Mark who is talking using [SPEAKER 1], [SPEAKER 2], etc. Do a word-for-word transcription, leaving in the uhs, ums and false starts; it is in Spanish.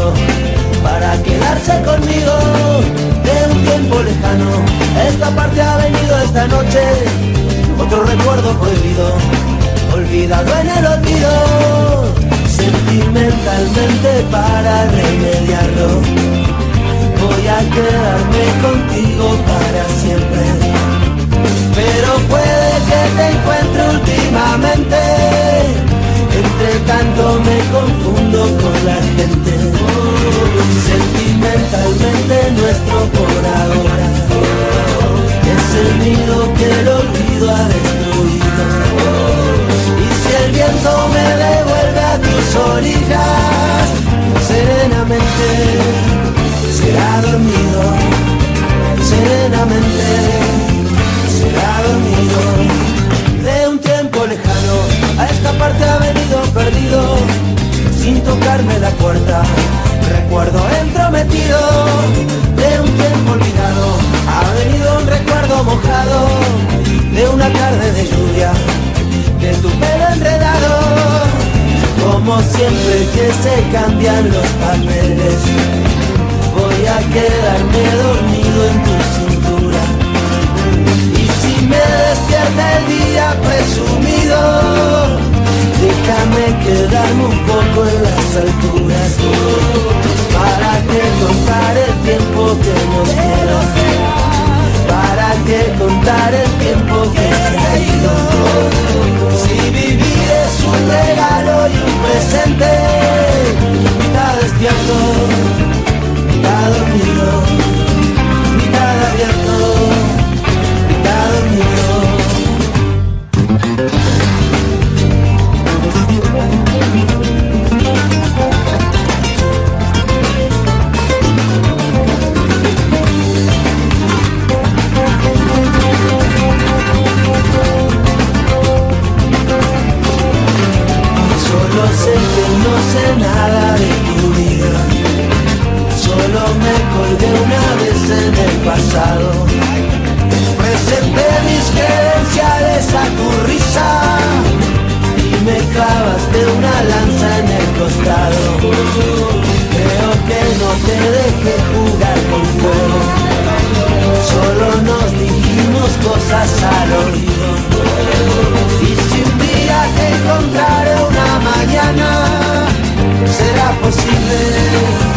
[SPEAKER 1] venido para quedarse conmigo de un tiempo lejano. Esta parte ha venido esta noche, otro recuerdo prohibido, olvidado en el olvido. Sentimentalmente para remediarlo, voy a quedarme contigo para siempre. Pero puede que te encuentre últimamente, entre tanto me confundo con la gente. Sentimentalmente nuestro por ahora es el nido que el olvido ha destruido. Y si el viento me devuelve a tus orillas, serenamente será dormido, serenamente será dormido. De un tiempo lejano a esta parte ha venido perdido, sin tocarme la puerta, recuerdo entrometido. De un tiempo olvidado ha venido un recuerdo mojado, de una tarde de lluvia, de tu pelo enredado. Como siempre que se cambian los papeles, voy a quedarme dormido en tu cintura. Y si me despierta el día presumido, déjame quedarme un poco en las alturas, para que contar el tiempo que nos queda, para que contar el tiempo que se ha ido. Si vivir es un regalo y un presente, mitad despierto, mitad dormido, mitad abierto, mitad dormido. Solo sé que no sé nada de tu vida, solo me colgué una vez en el pasado, presenté mis credenciales a tu risa y me clavaste una lanza en el costado. Creo que no te dejé jugar con fuego, solo nos dijimos cosas al oído. Y si un día te encontraré una mañana, será posible